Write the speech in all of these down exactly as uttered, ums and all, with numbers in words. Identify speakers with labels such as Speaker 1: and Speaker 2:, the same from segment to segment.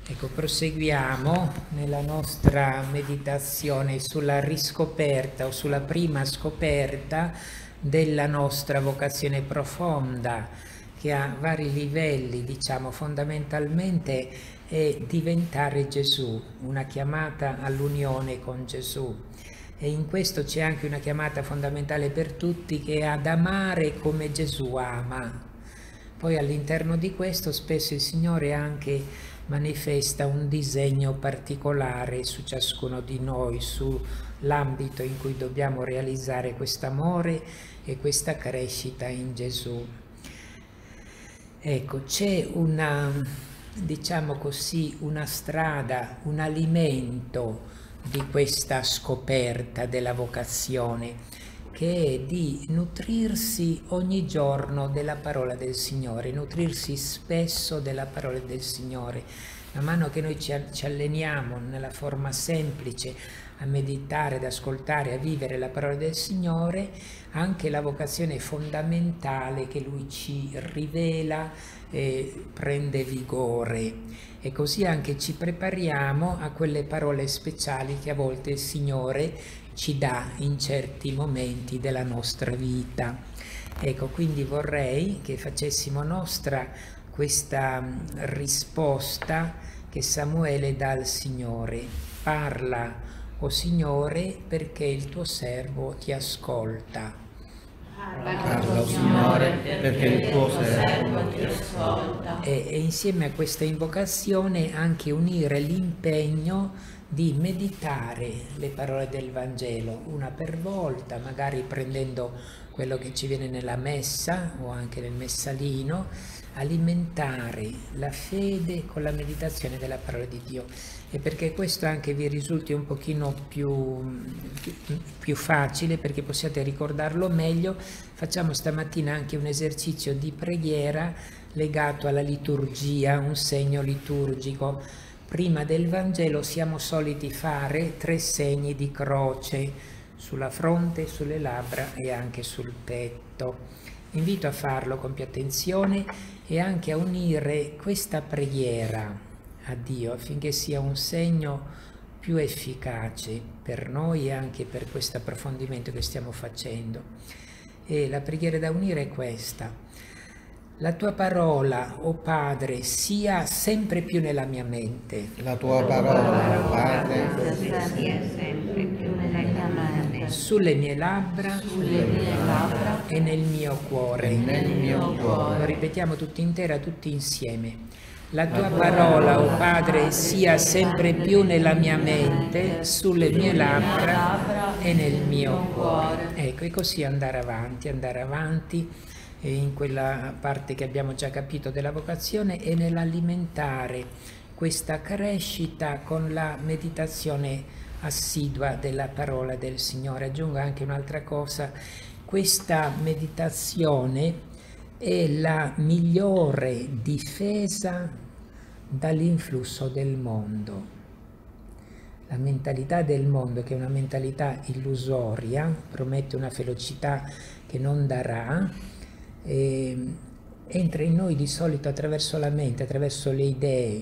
Speaker 1: Ecco, proseguiamo nella nostra meditazione sulla riscoperta o sulla prima scoperta della nostra vocazione profonda, che ha vari livelli, diciamo, fondamentalmente è diventare Gesù, una chiamata all'unione con Gesù. E in questo c'è anche una chiamata fondamentale per tutti, che è ad amare come Gesù ama. Poi all'interno di questo spesso il Signore anche manifesta un disegno particolare su ciascuno di noi, sull'ambito in cui dobbiamo realizzare quest'amore e questa crescita in Gesù. Ecco, c'è una, diciamo così, una strada, un alimento di questa scoperta della vocazione, che è di nutrirsi ogni giorno della parola del Signore, nutrirsi spesso della parola del Signore. Man mano che noi ci, ci alleniamo nella forma semplice a meditare, ad ascoltare, a vivere la parola del Signore, anche la vocazione fondamentale che Lui ci rivela eh, prende vigore. E così anche ci prepariamo a quelle parole speciali che a volte il Signore ci dà in certi momenti della nostra vita. Ecco, quindi vorrei che facessimo nostra questa risposta che Samuele dà al Signore. Parla, o Signore, perché il tuo servo ti ascolta.
Speaker 2: Parla, o Signore, perché il tuo servo ti ascolta.
Speaker 1: E, e insieme a questa invocazione anche unire l'impegno di meditare le parole del Vangelo una per volta, magari prendendo quello che ci viene nella messa o anche nel messalino, alimentare la fede con la meditazione della parola di Dio. E perché questo anche vi risulti un pochino più, più, più facile, perché possiate ricordarlo meglio, facciamo stamattina anche un esercizio di preghiera legato alla liturgia, un segno liturgico. Prima del Vangelo siamo soliti fare tre segni di croce sulla fronte, sulle labbra e anche sul petto. Invito a farlo con più attenzione e anche a unire questa preghiera a Dio affinché sia un segno più efficace per noi e anche per questo approfondimento che stiamo facendo. E la preghiera da unire è questa: la tua parola, o oh Padre, sia sempre più nella mia mente.
Speaker 2: La tua parola, o Padre,
Speaker 3: sia sempre più nella mia mente.
Speaker 1: Sulle mie labbra,
Speaker 3: Sulle mie labbra
Speaker 1: e nel mio cuore.
Speaker 2: e nel mio
Speaker 1: Lo
Speaker 2: cuore.
Speaker 1: ripetiamo tutti intera, tutti insieme. La tua parola, o oh Padre, sia sempre più nella mia mente, sulle mie labbra e nel mio cuore. Ecco, e così andare avanti, andare avanti in quella parte che abbiamo già capito della vocazione e nell'alimentare questa crescita con la meditazione assidua della parola del Signore. Aggiungo anche un'altra cosa: questa meditazione è la migliore difesa dall'influsso del mondo. La mentalità del mondo, che è una mentalità illusoria, promette una felicità che non darà, Eh, entra in noi di solito attraverso la mente, attraverso le idee.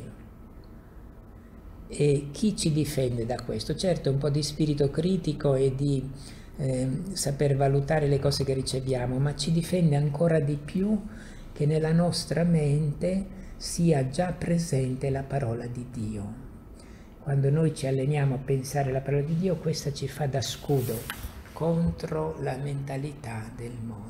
Speaker 1: E chi ci difende da questo? Certo, un po' di spirito critico e di eh, saper valutare le cose che riceviamo, ma ci difende ancora di più che nella nostra mente sia già presente la parola di Dio. Quando noi ci alleniamo a pensare alla parola di Dio, questa ci fa da scudo contro la mentalità del mondo.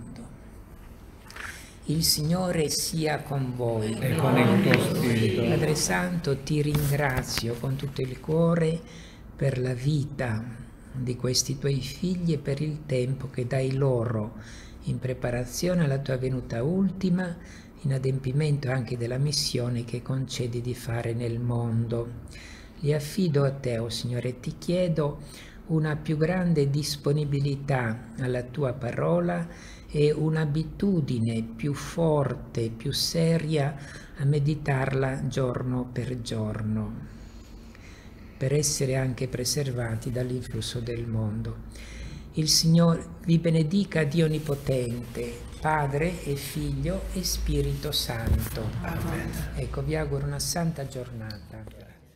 Speaker 1: Il Signore sia con voi.
Speaker 2: E con il tuo spirito.
Speaker 1: Padre Santo, ti ringrazio con tutto il cuore per la vita di questi tuoi figli e per il tempo che dai loro in preparazione alla tua venuta ultima, in adempimento anche della missione che concedi di fare nel mondo. Li affido a te, o oh Signore, e ti chiedo una più grande disponibilità alla tua parola e un'abitudine più forte, più seria a meditarla giorno per giorno, per essere anche preservati dall'influsso del mondo. Il Signore vi benedica, Dio Onnipotente, Padre e Figlio e Spirito Santo.
Speaker 2: Amen.
Speaker 1: Ecco, vi auguro una santa giornata.